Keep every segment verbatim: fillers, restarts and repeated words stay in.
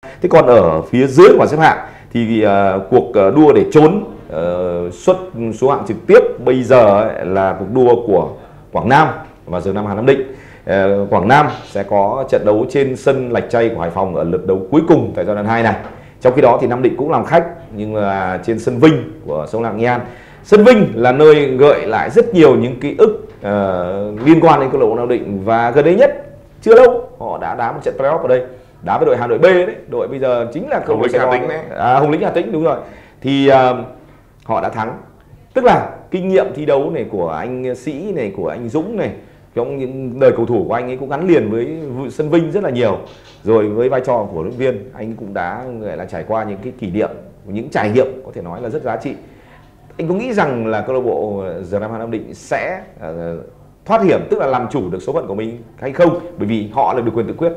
Thế còn ở phía dưới của bảng xếp hạng thì uh, cuộc uh, đua để trốn uh, suất số hạng trực tiếp bây giờ ấy, là cuộc đua của Quảng Nam và Dương Nam Hà Nam Định. Uh, Quảng Nam sẽ có trận đấu trên sân Lạch Tray của Hải Phòng ở lượt đấu cuối cùng tại giai đoạn hai này. Trong khi đó thì Nam Định cũng làm khách nhưng là trên sân Vinh của Sông Lam Nghệ An. Sân Vinh là nơi gợi lại rất nhiều những ký ức uh, liên quan đến câu lạc bộ Nam Định, và gần đây nhất chưa lâu họ đã đá một trận playoff ở đây, đá với đội Hà Nội B đấy, đội bây giờ chính là câu lạc bộ Hà Tĩnh đấy, à, Hồng Lĩnh Hà Tĩnh, đúng rồi. Thì uh, họ đã thắng, tức là kinh nghiệm thi đấu này của anh Sĩ này, của anh Dũng này, trong những đời cầu thủ của anh ấy cũng gắn liền với sân Vinh rất là nhiều. Rồi với vai trò của huấn luyện viên, anh cũng đã gọi là trải qua những cái kỷ niệm, những trải nghiệm có thể nói là rất giá trị. Anh có nghĩ rằng là câu lạc bộ Dương Nam Hà Nam Định sẽ uh, thoát hiểm, tức là làm chủ được số phận của mình hay không, bởi vì họ là được quyền tự quyết?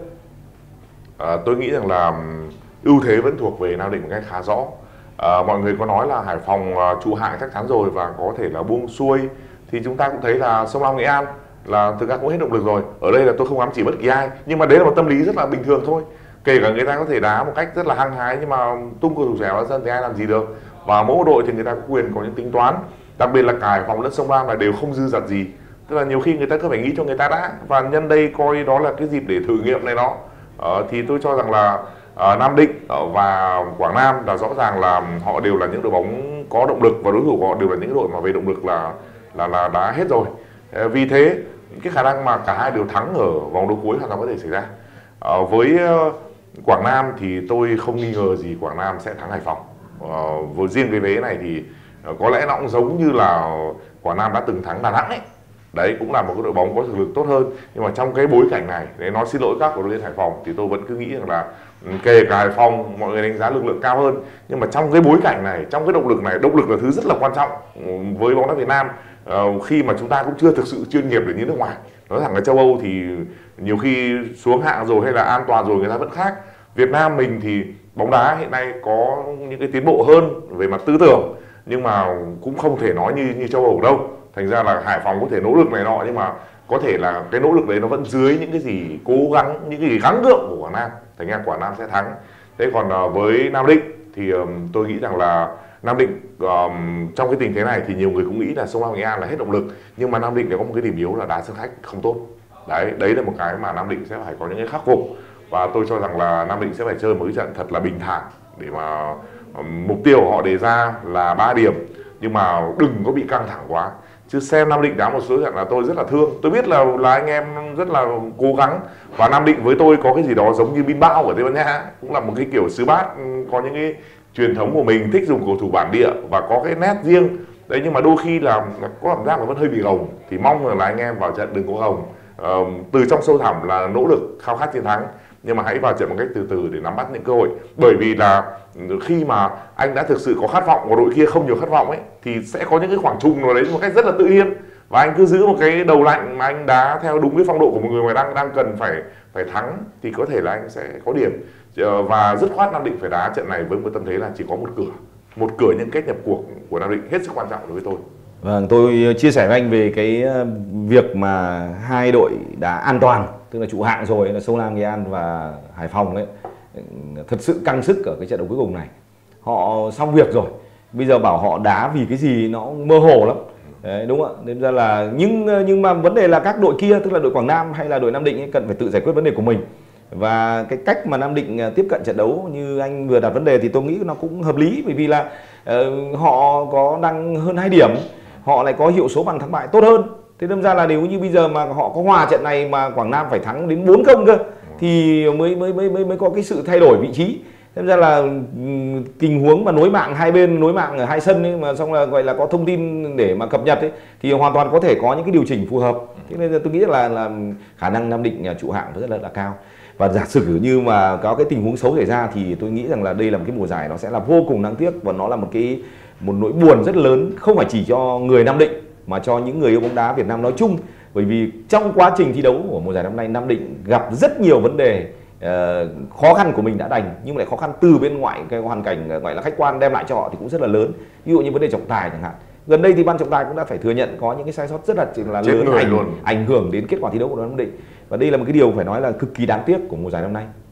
À, tôi nghĩ rằng là ưu thế vẫn thuộc về Nam Định một cách khá rõ. À, mọi người có nói là Hải Phòng uh, trụ hạng chắc chắn rồi và có thể là buông xuôi, thì chúng ta cũng thấy là Sông Lam Nghệ An là thực ra cũng hết động lực rồi. Ở đây là tôi không ám chỉ bất kỳ ai, nhưng mà đấy là một tâm lý rất là bình thường thôi. Kể cả người ta có thể đá một cách rất là hăng hái nhưng mà tung cầu thủ trẻ vào sân thì ai làm gì được. Và mỗi đội thì người ta có quyền có những tính toán, đặc biệt là cả Hải Phòng lẫn Sông Lam là đều không dư dật gì. Tức là nhiều khi người ta cứ phải nghĩ cho người ta đã, và nhân đây coi đó là cái dịp để thử nghiệm này đó. Ờ, thì tôi cho rằng là uh, Nam Định và Quảng Nam là rõ ràng là họ đều là những đội bóng có động lực, và đối thủ của họ đều là những đội mà về động lực là là là đã hết rồi. Uh, vì thế cái khả năng mà cả hai đều thắng ở vòng đấu cuối hoàn toàn có thể xảy ra. Uh, với uh, Quảng Nam thì tôi không nghi ngờ gì Quảng Nam sẽ thắng Hải Phòng. Uh, với riêng cái vế này thì uh, có lẽ nó cũng giống như là Quảng Nam đã từng thắng Đà Nẵng ấy. Đấy cũng là một cái đội bóng có thực lực tốt hơn, nhưng mà trong cái bối cảnh này, để nói xin lỗi các cổ động viên Hải Phòng thì tôi vẫn cứ nghĩ rằng là kể cả Hải Phòng mọi người đánh giá lực lượng cao hơn, nhưng mà trong cái bối cảnh này, trong cái động lực này, động lực là thứ rất là quan trọng với bóng đá Việt Nam. Uh, khi mà chúng ta cũng chưa thực sự chuyên nghiệp để như nước ngoài. Nói thẳng ở châu Âu thì nhiều khi xuống hạng rồi hay là an toàn rồi người ta vẫn khác. Việt Nam mình thì bóng đá hiện nay có những cái tiến bộ hơn về mặt tư tưởng, nhưng mà cũng không thể nói như như châu Âu đâu. Thành ra là Hải Phòng có thể nỗ lực này nọ, nhưng mà có thể là cái nỗ lực đấy nó vẫn dưới những cái gì cố gắng, những cái gì gắng gượng của Quảng Nam. Thành ra Quảng Nam sẽ thắng. Thế còn uh, với Nam Định thì um, tôi nghĩ rằng là Nam Định um, trong cái tình thế này thì nhiều người cũng nghĩ là Sông Lam Nghệ An là hết động lực, nhưng mà Nam Định đã có một cái điểm yếu là đá sân khách không tốt. Đấy, đấy là một cái mà Nam Định sẽ phải có những cái khắc phục, và tôi cho rằng là Nam Định sẽ phải chơi một cái trận thật là bình thản để mà um, mục tiêu của họ đề ra là ba điểm, nhưng mà đừng có bị căng thẳng quá. Chứ xem Nam Định đá một số trận là tôi rất là thương. Tôi biết là là anh em rất là cố gắng, và Nam Định với tôi có cái gì đó giống như Bilbao ở Tây Ban Nha, cũng là một cái kiểu xứ Bát, có những cái truyền thống của mình, thích dùng cầu thủ bản địa và có cái nét riêng đấy, nhưng mà đôi khi là có cảm giác là vẫn hơi bị gồng. Thì mong là anh em vào trận đừng có gồng, ờ, từ trong sâu thẳm là nỗ lực khao khát chiến thắng, nhưng mà hãy vào trận một cách từ từ để nắm bắt những cơ hội. Bởi vì là khi mà anh đã thực sự có khát vọng và đội kia không nhiều khát vọng ấy, thì sẽ có những cái khoảng trùng nào đấy một cách rất là tự nhiên, và anh cứ giữ một cái đầu lạnh mà anh đá theo đúng cái phong độ của một người mà đang đang cần phải phải thắng, thì có thể là anh sẽ có điểm. Và dứt khoát Nam Định phải đá trận này với một tâm thế là chỉ có một cửa, một cửa nhân cách nhập cuộc của Nam Định hết sức quan trọng đối với tôi. Vâng, tôi chia sẻ với anh về cái việc mà hai đội đã an toàn, tức là trụ hạng rồi, là Sông Lam Nghệ An và Hải Phòng đấy, thật sự căng sức ở cái trận đấu cuối cùng này. Họ xong việc rồi, bây giờ bảo họ đá vì cái gì nó mơ hồ lắm. Đấy, đúng không ạ? Nên ra là nhưng nhưng mà vấn đề là các đội kia, tức là đội Quảng Nam hay là đội Nam Định ấy, cần phải tự giải quyết vấn đề của mình. Và cái cách mà Nam Định tiếp cận trận đấu như anh vừa đặt vấn đề thì tôi nghĩ nó cũng hợp lý, bởi vì là uh, họ có đang hơn hai điểm, họ lại có hiệu số bàn thắng bại tốt hơn. Thế đâm ra là nếu như bây giờ mà họ có hòa trận này mà Quảng Nam phải thắng đến bốn không cơ thì mới mới mới mới mới có cái sự thay đổi vị trí. Thế ra là tình huống mà nối mạng hai bên, nối mạng ở hai sân ấy, mà xong là gọi là có thông tin để mà cập nhật ấy, thì hoàn toàn có thể có những cái điều chỉnh phù hợp. Thế nên là tôi nghĩ là là khả năng Nam Định trụ hạng rất là, là cao. Và giả sử như mà có cái tình huống xấu xảy ra thì tôi nghĩ rằng là đây là một cái mùa giải nó sẽ là vô cùng đáng tiếc, và nó là một cái một nỗi buồn rất lớn, không phải chỉ cho người Nam Định mà cho những người yêu bóng đá Việt Nam nói chung. Bởi vì trong quá trình thi đấu của mùa giải năm nay, Nam Định gặp rất nhiều vấn đề. Uh, khó khăn của mình đã đành, nhưng lại khó khăn từ bên ngoài, cái hoàn cảnh gọi là khách quan đem lại cho họ thì cũng rất là lớn. Ví dụ như vấn đề trọng tài chẳng hạn, gần đây thì ban trọng tài cũng đã phải thừa nhận có những cái sai sót rất là, là lớn, ảnh, ảnh hưởng đến kết quả thi đấu của Nam Định. Và đây là một cái điều phải nói là cực kỳ đáng tiếc của mùa giải năm nay.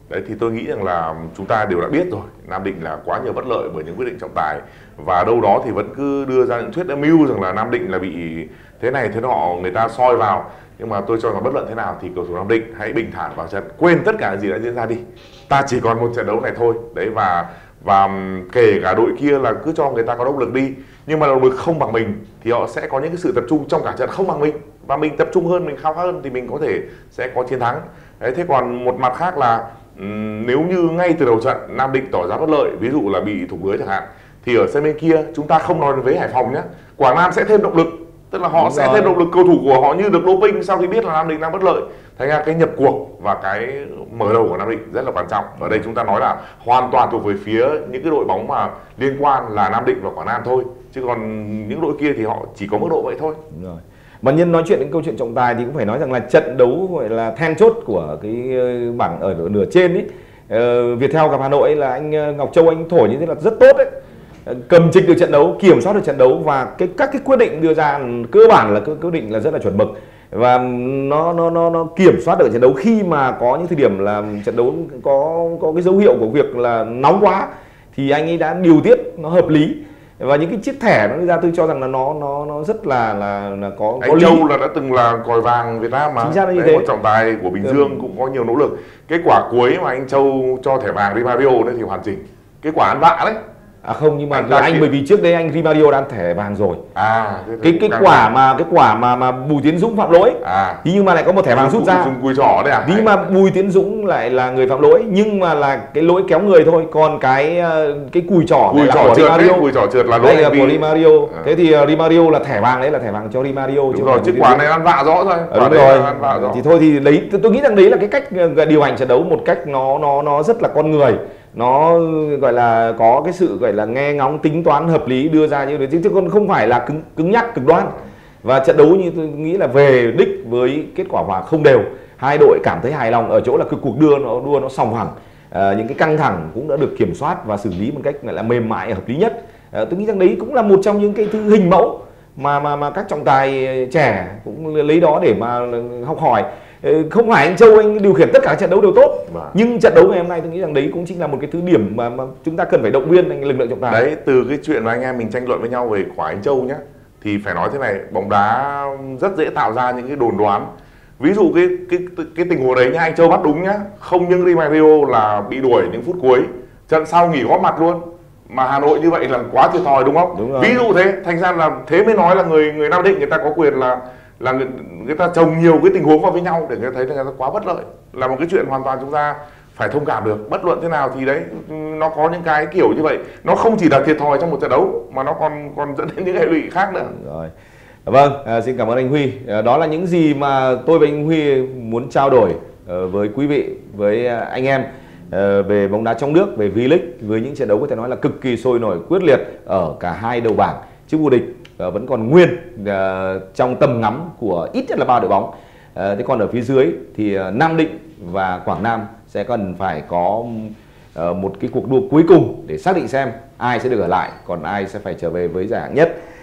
Đấy thì tôi nghĩ rằng là chúng ta đều đã biết rồi, Nam Định là quá nhiều bất lợi bởi những quyết định trọng tài, và đâu đó thì vẫn cứ đưa ra những thuyết âm mưu rằng là Nam Định là bị thế này thế nọ, người ta soi vào. Nhưng mà tôi cho rằng bất luận thế nào thì cầu thủ Nam Định hãy bình thản vào trận, quên tất cả gì đã diễn ra đi. Ta chỉ còn một trận đấu này thôi. Đấy, và và kể cả đội kia là cứ cho người ta có động lực đi, nhưng mà động lực không bằng mình thì họ sẽ có những cái sự tập trung trong cả trận không bằng mình, và mình tập trung hơn, mình khao khát hơn thì mình có thể sẽ có chiến thắng. Đấy, thế còn một mặt khác là um, nếu như ngay từ đầu trận Nam Định tỏ ra bất lợi, ví dụ là bị thủng lưới chẳng hạn, thì ở sân bên kia chúng ta không nói với Hải Phòng nhé, Quảng Nam sẽ thêm động lực, tức là họ Đúng sẽ rồi. thêm động lực, cầu thủ của họ như được doping sau khi biết là Nam Định đang bất lợi. Thành ra cái nhập cuộc và cái mở đầu của Nam Định rất là quan trọng. Ở đây chúng ta nói là hoàn toàn thuộc về phía những cái đội bóng mà liên quan là Nam Định và Quảng Nam thôi, chứ còn những đội kia thì họ chỉ có mức độ vậy thôi. Đúng rồi. Mà nhân nói chuyện đến câu chuyện trọng tài thì cũng phải nói rằng là trận đấu gọi là then chốt của cái bảng ở nửa trên ấy, uh, Viettel gặp Hà Nội là anh Ngọc Châu anh thổi như thế là rất tốt đấy, cầm trịch được trận đấu, kiểm soát được trận đấu, và cái các cái quyết định đưa ra cơ bản là quyết định là rất là chuẩn mực, và nó nó nó nó kiểm soát được trận đấu khi mà có những thời điểm là trận đấu có có cái dấu hiệu của việc là nóng quá thì anh ấy đã điều tiết nó hợp lý. Và những cái chiếc thẻ nó đưa ra tôi cho rằng là nó nó nó rất là là, là có anh có Châu lý. là đã từng là còi vàng Việt Nam mà. Chính xác là như Đấy, thế. một trọng tài của Bình Dương ừ. cũng có nhiều nỗ lực. Cái quả cuối mà anh Châu cho thẻ vàng Rimario đấy thì hoàn chỉnh. Cái quả ăn vạ đấy. À không, nhưng mà anh, anh bởi vì trước đây anh Rimario đã ăn thẻ vàng rồi. À, cái cái quả vàng. mà cái quả mà mà Bùi Tiến Dũng phạm lỗi. À. Thế nhưng mà lại có một thẻ vàng rút ra. Dùng cùi trỏ đấy à? Nhưng mà Bùi Tiến Dũng lại là người phạm lỗi, nhưng mà là cái lỗi kéo người thôi, còn cái cái cùi trỏ cùi là trỏ của trượt Rimario. Đấy, cùi trỏ trượt là lỗi là vì... của Rimario. À. Thế thì Rimario là thẻ vàng đấy là thẻ vàng cho Rimario. Đúng chứ rồi, chứ quả này ăn vạ rõ thôi. Quả đúng rồi. Ăn vạ rõ. Thì thôi thì đấy tôi nghĩ rằng đấy là cái cách điều hành trận đấu một cách nó nó nó rất là con người. Nó gọi là có cái sự gọi là nghe ngóng tính toán hợp lý đưa ra như thế, chứ còn không phải là cứng cứng nhắc cực đoan. Và trận đấu như tôi nghĩ là về đích với kết quả hòa không đều, hai đội cảm thấy hài lòng ở chỗ là cái cuộc đua nó đua nó sòng phẳng, à, những cái căng thẳng cũng đã được kiểm soát và xử lý một cách gọi là mềm mại hợp lý nhất. À, tôi nghĩ rằng đấy cũng là một trong những cái thứ hình mẫu mà mà mà các trọng tài trẻ cũng lấy đó để mà học hỏi. Không phải anh Châu anh điều khiển tất cả trận đấu đều tốt, mà. nhưng trận đấu ngày hôm nay tôi nghĩ rằng đấy cũng chính là một cái thứ điểm mà, mà chúng ta cần phải động viên anh lực lượng trọng tài. Đấy, từ cái chuyện mà anh em mình tranh luận với nhau về quả anh Châu nhé, thì phải nói thế này, bóng đá rất dễ tạo ra những cái đồn đoán. Ví dụ cái cái cái tình huống đấy nhá, anh Châu bắt đúng nhá, không những Rimario là bị đuổi những phút cuối, trận sau nghỉ góp mặt luôn, mà Hà Nội như vậy là quá thiệt thòi đúng không? Đúng Ví dụ thế, thành ra là thế mới nói là người người Nam Định người ta có quyền là là người, người ta chồng nhiều cái tình huống vào với nhau để người ta thấy là người ta quá bất lợi, là một cái chuyện hoàn toàn chúng ta phải thông cảm được. Bất luận thế nào thì đấy, nó có những cái kiểu như vậy, nó không chỉ là thiệt thòi trong một trận đấu mà nó còn còn dẫn đến những hệ lụy khác nữa. Rồi. Vâng, à, xin cảm ơn anh Huy. À, đó là những gì mà tôi và anh Huy muốn trao đổi uh, với quý vị, với uh, anh em uh, về bóng đá trong nước, về V-League, với những trận đấu có thể nói là cực kỳ sôi nổi, quyết liệt ở cả hai đầu bảng. Chức vô địch uh, vẫn còn nguyên uh, trong tầm ngắm của ít nhất là ba đội bóng. Uh, thế còn ở phía dưới thì uh, Nam Định và Quảng Nam sẽ cần phải có uh, một cái cuộc đua cuối cùng để xác định xem ai sẽ được ở lại, còn ai sẽ phải trở về với giải hạng nhất.